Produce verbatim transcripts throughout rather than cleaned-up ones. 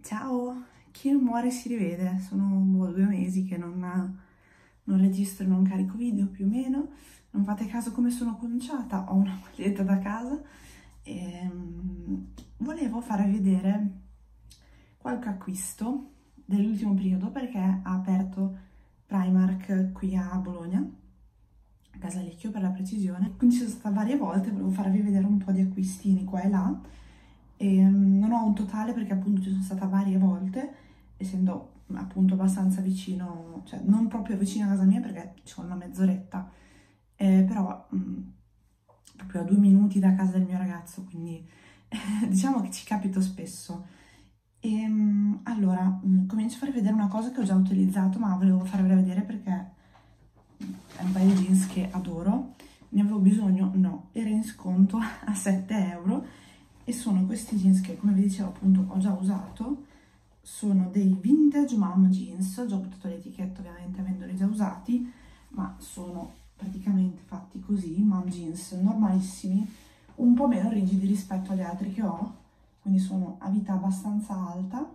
Ciao, chi non muore si rivede, sono boh, due mesi che non, non registro e non carico video più o meno, non fate caso come sono conciata, ho una maglietta da casa e um, volevo farvi vedere qualche acquisto dell'ultimo periodo perché ha aperto Primark qui a Bologna, Casalecchio per la precisione, quindi ci sono stata varie volte, volevo farvi vedere un po' di acquistini qua e là. E non ho un totale perché appunto ci sono stata varie volte, essendo appunto abbastanza vicino, cioè non proprio vicino a casa mia perché ci vuole una mezz'oretta, eh, però mh, proprio a due minuti da casa del mio ragazzo, quindi eh, diciamo che ci capito spesso. E mh, allora, mh, comincio a farvi vedere una cosa che ho già utilizzato, ma volevo farvela vedere perché è un paio di jeans che adoro, ne avevo bisogno? No, era in sconto a sette euro. E sono questi jeans che, come vi dicevo, appunto ho già usato, sono dei vintage mom jeans, ho già buttato l'etichetta ovviamente avendoli già usati, ma sono praticamente fatti così, mom jeans normalissimi, un po' meno rigidi rispetto agli altri che ho, quindi sono a vita abbastanza alta,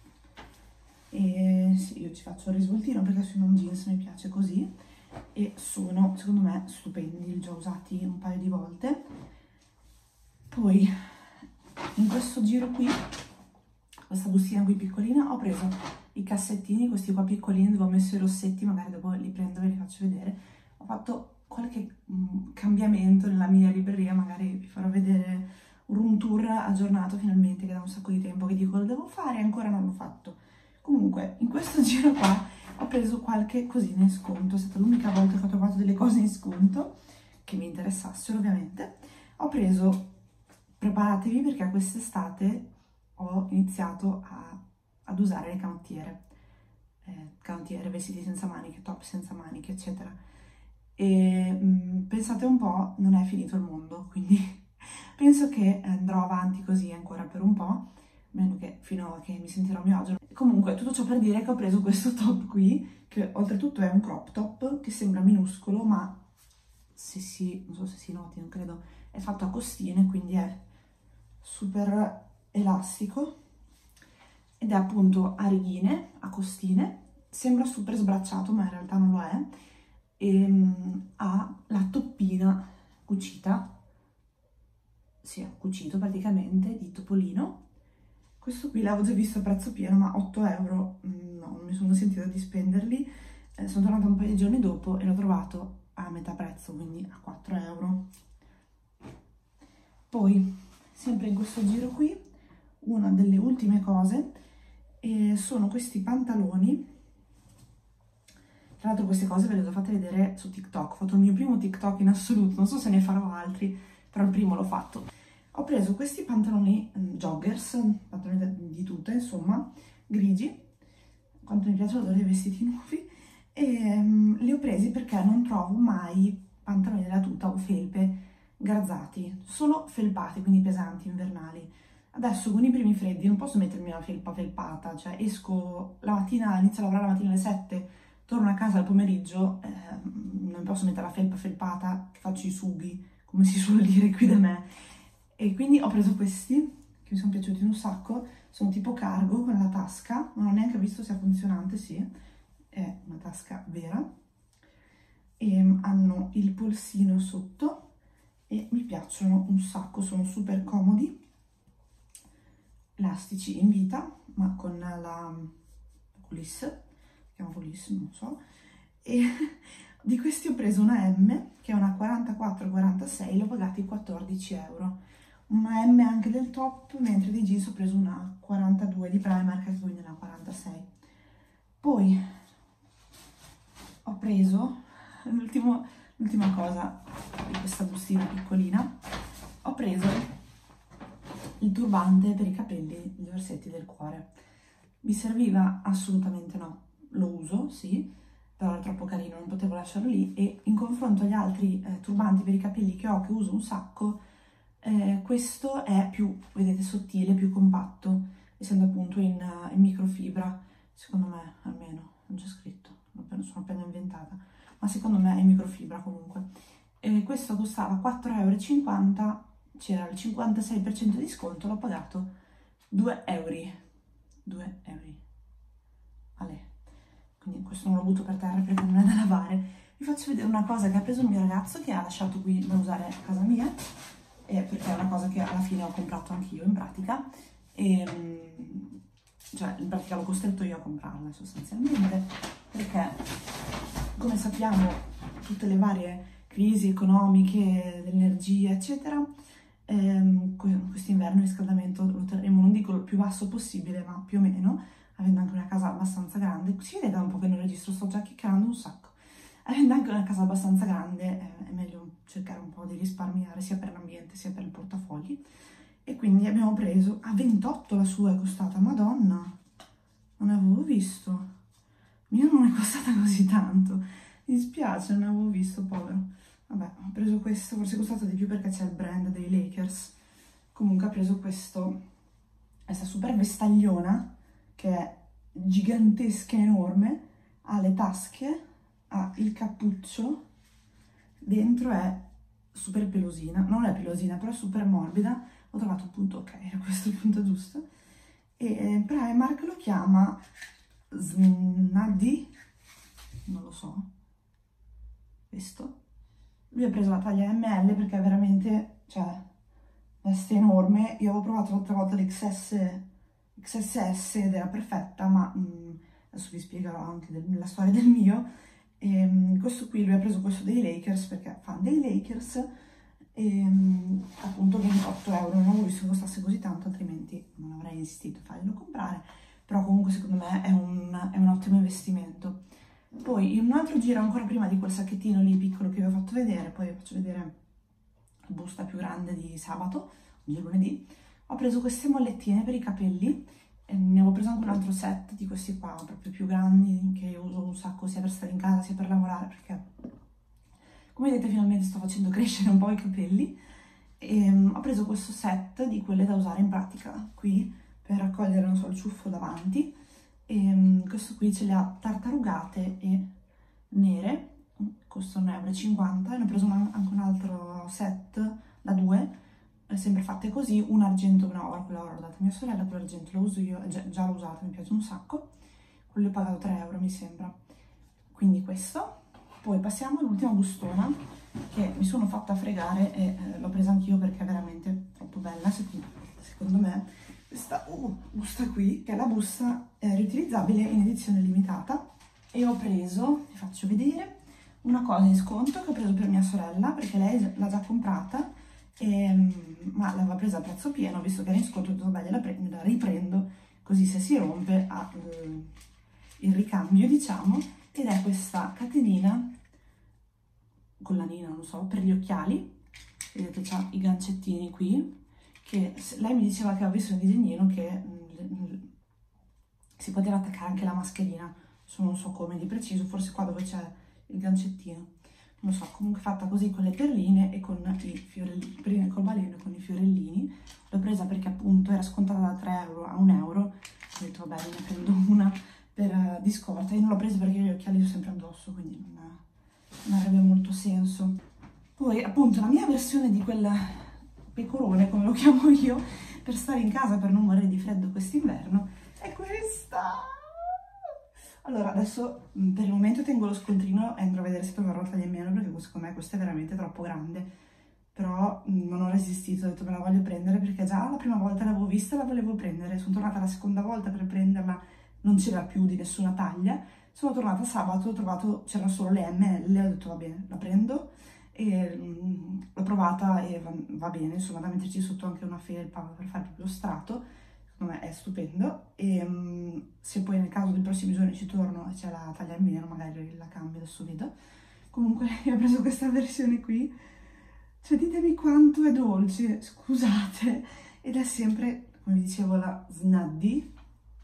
e sì, io ci faccio il risvoltino perché sui mom jeans mi piace così, e sono, secondo me, stupendi, li ho già usati un paio di volte. Poi in questo giro qui, questa bustina qui piccolina, ho preso i cassettini, questi qua piccolini dove ho messo i rossetti, magari dopo li prendo e ve li faccio vedere. Ho fatto qualche mh, cambiamento nella mia libreria, magari vi farò vedere un room tour aggiornato finalmente, che da un sacco di tempo che dico lo devo fare e ancora non l'ho fatto. Comunque, in questo giro qua ho preso qualche cosina in sconto, è stata l'unica volta che ho trovato delle cose in sconto, che mi interessassero ovviamente. Ho preso... Preparatevi perché quest'estate ho iniziato a, ad usare le canottiere, eh, canottiere, vestiti senza maniche, top senza maniche, eccetera. E mh, pensate un po', non è finito il mondo, quindi penso che andrò avanti così ancora per un po', meno che fino a che mi sentirò a mio agio. Comunque, tutto ciò per dire che ho preso questo top qui, che oltretutto è un crop top, che sembra minuscolo, ma se si, non so se si noti, non credo, è fatto a costine, quindi è super elastico ed è appunto a righine, a costine, sembra super sbracciato ma in realtà non lo è, e um, ha la toppina cucita, sì, è cucito praticamente, di topolino. Questo qui l'avevo già visto a prezzo pieno, ma otto euro no, non mi sono sentita di spenderli. Eh, sono tornata un paio di giorni dopo e l'ho trovato a metà prezzo, quindi a quattro euro. Poi, sempre in questo giro qui, una delle ultime cose e sono questi pantaloni. Tra l'altro queste cose ve le ho fatte vedere su TikTok, ho fatto il mio primo TikTok in assoluto, non so se ne farò altri, però il primo l'ho fatto. Ho preso questi pantaloni joggers, pantaloni di tuta, insomma, grigi, quanto mi piace l'odore dei vestiti nuovi, e um, li ho presi perché non trovo mai pantaloni della tuta o felpe garzati, solo felpati, quindi pesanti, invernali. Adesso con i primi freddi non posso mettermi una felpa felpata, cioè esco la mattina, inizio a lavorare la mattina alle sette, torno a casa al pomeriggio, eh, non posso mettere la felpa felpata, che faccio i sughi, come si suol dire qui da me. E quindi ho preso questi, che mi sono piaciuti un sacco, sono tipo cargo con la tasca, non ho neanche visto se è funzionante, sì, è una tasca vera, e hanno il polsino sotto, e mi piacciono un sacco, sono super comodi, elastici in vita, ma con la culisse, si chiama culisse, non so, e di questi ho preso una M, che è una quarantaquattro quarantasei, l'ho pagati quattordici euro, una M anche del top, mentre di jeans ho preso una quarantadue di Primark, quindi una quarantasei. Poi ho preso l'ultimo... L'ultima cosa di questa bustina piccolina, ho preso il turbante per i capelli, gli orsetti del cuore. Mi serviva? Assolutamente no, lo uso, sì, però è troppo carino, non potevo lasciarlo lì, e in confronto agli altri eh, turbanti per i capelli che ho, che uso un sacco, eh, questo è più, vedete, sottile, più compatto, essendo appunto in, uh, in microfibra, secondo me, almeno, non c'è scritto, non sono appena inventata, ma secondo me è in microfibra comunque. E questo costava quattro euro e cinquanta, c'era il cinquantasei per cento di sconto, l'ho pagato due euro. due euro. Vale. Quindi questo non lo butto per terra perché non è da lavare. Vi faccio vedere una cosa che ha preso il mio ragazzo, che ha lasciato qui da usare a casa mia, e perché è una cosa che alla fine ho comprato anch'io in pratica, e cioè in pratica l'ho costretto io a comprarla sostanzialmente, perché come sappiamo tutte le varie crisi economiche, dell'energia eccetera, ehm, quest'inverno il riscaldamento lo terremo, non dico il più basso possibile, ma più o meno, avendo anche una casa abbastanza grande. Si vede da un po' che non registro, sto già chiacchierando un sacco. Avendo anche una casa abbastanza grande eh, è meglio cercare un po' di risparmiare sia per l'ambiente sia per il portafogli, e quindi abbiamo preso a ventotto, la sua è costata, madonna, non avevo visto, mia non è costata così tanto, mi dispiace, non avevo visto, povero. Vabbè, ho preso questo, forse è costato di più perché c'è il brand dei Lakers. Comunque ho preso questo, questa super vestagliona che è gigantesca, enorme, ha le tasche, ha il cappuccio, dentro è super pelosina, non è pelosina però è super morbida, ho trovato un punto, ok, era questo il punto giusto, e Primark lo chiama Snaddy, non lo so, questo, lui ha preso la taglia M L perché è veramente, cioè, veste enorme. Io avevo provato l'altra volta l'X S S ed era perfetta, ma mh, adesso vi spiegherò anche del, la storia del mio. E, um, questo qui lui ha preso questo dei Lakers perché è fan dei Lakers, e um, appunto ventotto euro, non avevo visto che costasse così tanto, altrimenti non avrei insistito a farglielo comprare, però comunque secondo me è un, è un ottimo investimento. Poi in un altro giro, ancora prima di quel sacchettino lì piccolo che vi ho fatto vedere, poi vi faccio vedere la busta più grande di sabato, oggi è lunedì, ho preso queste mollettine per i capelli. Ne avevo preso anche un altro set di questi qua, proprio più grandi, che io uso un sacco sia per stare in casa sia per lavorare, perché come vedete finalmente sto facendo crescere un po' i capelli, e um, ho preso questo set di quelle da usare in pratica qui per raccogliere, non so, il ciuffo davanti, e um, questo qui ce le ha tartarugate e nere, costa un euro e cinquanta, e ne ho preso una, anche un altro set da due, sempre fatte così, un argento e una oro, quella oro l'ho data a mia sorella, quell'argento lo uso io, già, già l'ho usato, mi piace un sacco, quello ho pagato tre euro mi sembra, quindi questo. Poi passiamo all'ultima bustona, che mi sono fatta fregare e eh, l'ho presa anch'io perché è veramente troppo bella, secondo, secondo me, questa uh, busta qui, che è la busta eh, riutilizzabile in edizione limitata, e ho preso, vi faccio vedere, una cosa in sconto che ho preso per mia sorella, perché lei l'ha già comprata, E, ma l'aveva presa a prezzo pieno, visto che era in sconto, ho detto vabbè, la, la riprendo, così se si rompe ha eh, il ricambio, diciamo, ed è questa catenina, collanina, non so, per gli occhiali, vedete c'ha i gancettini qui, che lei mi diceva che aveva visto un disegnino che mh, si poteva attaccare anche la mascherina, adesso non so come di preciso, forse qua dove c'è il gancettino, non so, comunque fatta così con le perline e con i fiorellini, perline col baleno e con i fiorellini. L'ho presa perché appunto era scontata da tre euro a un euro, ho detto vabbè, ne prendo una per uh, di scorta. Io non l'ho presa perché gli occhiali li ho sempre addosso, quindi non, non avrebbe molto senso. Poi appunto la mia versione di quel pecorone, come lo chiamo io, per stare in casa, per non morire di freddo quest'inverno, è questa! Allora, adesso per il momento tengo lo scontrino e andrò a vedere se troverò taglia in meno, perché secondo me questa è veramente troppo grande. Però non ho resistito, ho detto me la voglio prendere, perché già la prima volta l'avevo vista e la volevo prendere. Sono tornata la seconda volta per prenderla, non c'era più di nessuna taglia. Sono tornata sabato, ho trovato, c'erano solo le M L, ho detto va bene, la prendo. E l'ho provata e va, va bene, insomma, da metterci sotto anche una felpa per fare proprio lo strato. Secondo me è stupendo, e um, se poi nel caso dei prossimi giorni ci torno e c'è la taglia in meno, magari la cambio, adesso vedo. Comunque io ho preso questa versione qui, cioè ditemi quanto è dolce, scusate, ed è sempre, come vi dicevo, la Snaddy.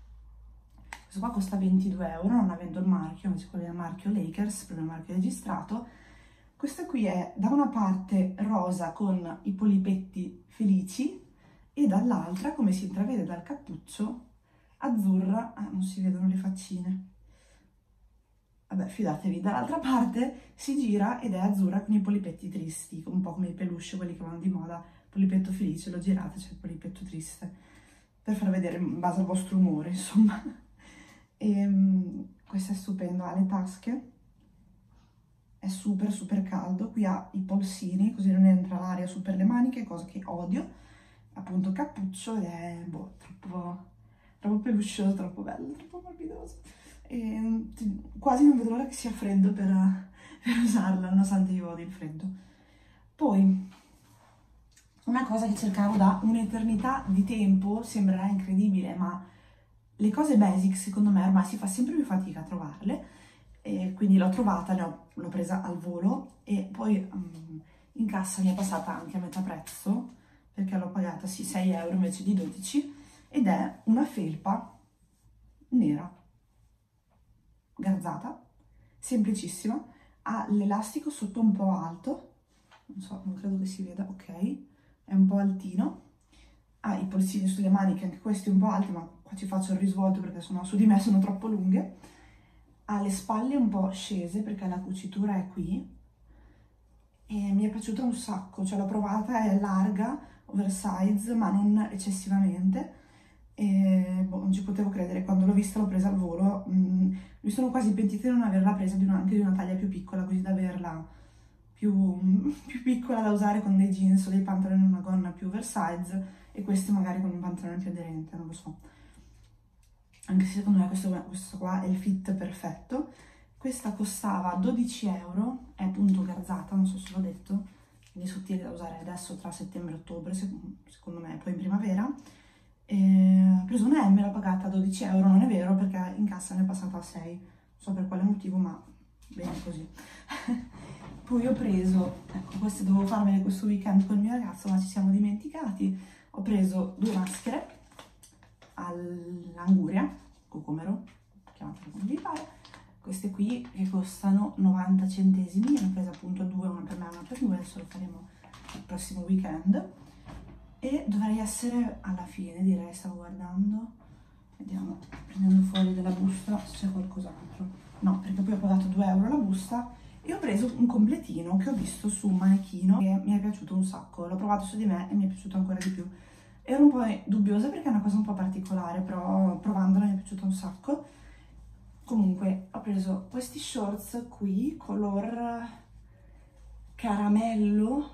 Questo qua costa ventidue euro, non avendo il marchio, invece quello è il marchio Lakers, proprio il marchio registrato. Questa qui è da una parte rosa con i polipetti felici, e dall'altra, come si intravede dal cappuccio, azzurra, ah, non si vedono le faccine, vabbè fidatevi, dall'altra parte si gira ed è azzurra con i polipetti tristi, un po' come i peluche, quelli che vanno di moda, polipetto felice, lo girate, c'è il polipetto triste, per far vedere in base al vostro umore, insomma. E, um, questo è stupendo, ha le tasche, è super super caldo, qui ha i polsini, così non entra l'aria su per le maniche, cosa che odio, appunto cappuccio, ed è boh, troppo, troppo peluscioso, troppo bello, troppo morbidoso. E quasi non vedo l'ora che sia freddo per, per usarla, nonostante io odio il freddo. Poi, una cosa che cercavo da un'eternità di tempo, sembrerà incredibile, ma le cose basic secondo me ormai si fa sempre più fatica a trovarle, e quindi l'ho trovata, l'ho presa al volo, e poi um, in cassa mi è passata anche a metà prezzo, perché l'ho pagata sì sei euro invece di dodici, ed è una felpa nera, garzata, semplicissima, ha l'elastico sotto un po' alto, non so, non credo che si veda, ok, è un po' altino, ha i polsini sulle maniche, anche questi un po' alti, ma qua ci faccio il risvolto perché sennò su di me sono troppo lunghe, ha le spalle un po' scese perché la cucitura è qui, e mi è piaciuta un sacco, cioè l'ho provata, è larga, oversize, ma non eccessivamente, e boh, non ci potevo credere, quando l'ho vista l'ho presa al volo. Mm, mi sono quasi pentita di non averla presa di una, anche di una taglia più piccola, così da averla più, più piccola da usare con dei jeans o dei pantaloni e una gonna più oversize, e queste magari con un pantalone più aderente, non lo so. Anche se secondo me questo, questo qua è il fit perfetto. Questa costava dodici euro, è appunto garzata, non so se l'ho detto, quindi sottile da usare adesso tra settembre e ottobre, secondo me, poi in primavera. E ho preso una M, l'ho pagata dodici euro, non è vero, perché in cassa ne è passata a sei, non so per quale motivo, ma bene così. Poi ho preso, ecco, queste dovevo farmele questo weekend con il mio ragazzo, ma ci siamo dimenticati. Ho preso due maschere all'Anguria, Cocomero, chiamatelo come vi pare. Queste qui che costano novanta centesimi, ne ho presa appunto due, una per me e una per lui, adesso lo faremo il prossimo weekend. E dovrei essere alla fine, direi, stavo guardando, vediamo, prendendo fuori dalla busta se c'è qualcos'altro. No, perché poi ho pagato due euro la busta, e ho preso un completino che ho visto su un manichino e mi è piaciuto un sacco, l'ho provato su di me e mi è piaciuto ancora di più. Ero un po' dubbiosa perché è una cosa un po' particolare, però provandola mi è piaciuto un sacco. Comunque ho preso questi shorts qui, color caramello,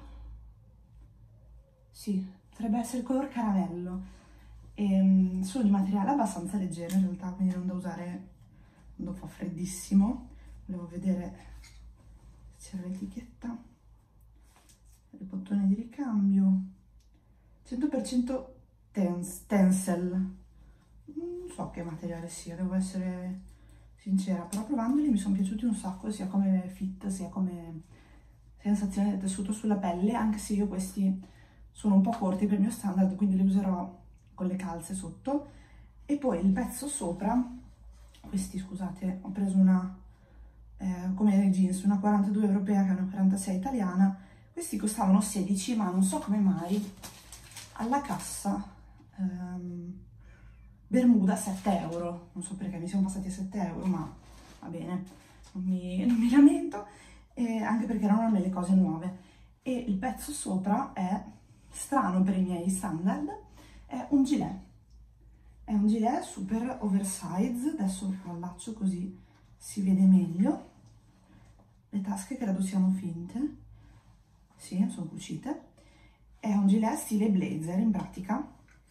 sì, potrebbe essere il color caramello, e sono di materiale abbastanza leggero in realtà, quindi non da usare quando fa freddissimo. Volevo vedere se c'era l'etichetta, il bottone di ricambio, cento per cento tens, tencel, non so che materiale sia, devo essere sincera, però provandoli mi sono piaciuti un sacco, sia come fit sia come sensazione del tessuto sulla pelle, anche se io questi sono un po' corti per il mio standard, quindi li userò con le calze sotto. E poi il pezzo sopra, questi scusate, ho preso una eh, come nei jeans, una quarantadue europea che è una quarantasei italiana, questi costavano sedici, ma non so come mai alla cassa ehm, Bermuda sette euro, non so perché mi siamo passati a sette euro, ma va bene, non mi, non mi lamento, eh, anche perché erano nelle cose nuove. E il pezzo sopra è strano per i miei standard, è un gilet, è un gilet super oversize, adesso lo allaccio così si vede meglio, le tasche credo siano finte, sì, sono cucite, è un gilet stile blazer in pratica,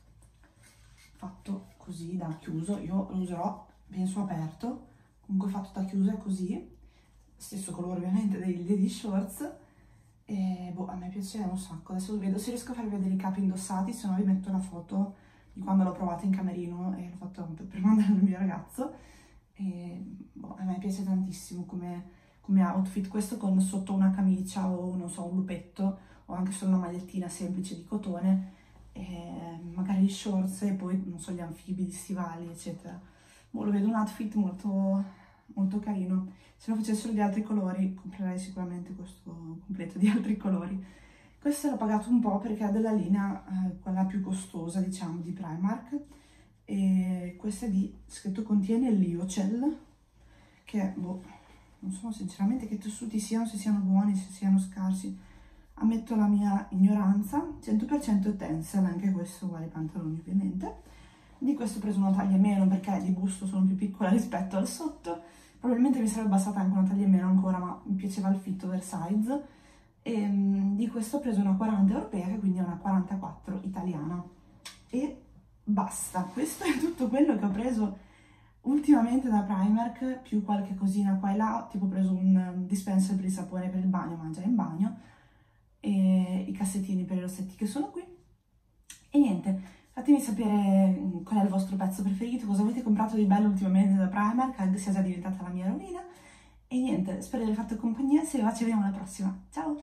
fatto così da chiuso, io lo userò penso aperto, comunque fatto da chiuso è così, stesso colore ovviamente dei, degli shorts, e boh, a me piace un sacco. Adesso vedo se riesco a farvi vedere i capi indossati, se no vi metto la foto di quando l'ho provato in camerino e l'ho fatto per mandare al mio ragazzo, e boh, a me piace tantissimo come, come outfit, questo con sotto una camicia o non so un lupetto o anche solo una magliettina semplice di cotone, e magari gli shorts e poi non so gli anfibi, gli stivali eccetera. Boh, lo vedo un outfit molto, molto carino. Se lo facessero di altri colori comprerei sicuramente questo completo di altri colori. Questo l'ho pagato un po' perché è della linea eh, quella più costosa, diciamo, di Primark, e questa è di, scritto contiene l'Iocel, che boh, non so sinceramente che tessuti siano, se siano buoni, se siano scarsi, ammetto la mia ignoranza. Cento per cento tencel, anche questo uguale ai pantaloni ovviamente, Di questo ho preso una taglia meno perché di busto sono più piccola rispetto al sotto, probabilmente mi sarebbe bastata anche una taglia in meno ancora, ma mi piaceva il fit oversize. E um, di questo ho preso una quaranta europea, che quindi è una quarantaquattro italiana. E basta, questo è tutto quello che ho preso ultimamente da Primark, più qualche cosina qua e là, tipo ho preso un dispenser per il sapone per il bagno, mangiare in bagno, e i cassettini per i rossetti che sono qui. E niente, fatemi sapere qual è il vostro pezzo preferito, cosa avete comprato di bello ultimamente da Primark, anche se è già diventata la mia rovina. E niente, spero di aver fatto compagnia, se vi va ci vediamo alla prossima, ciao!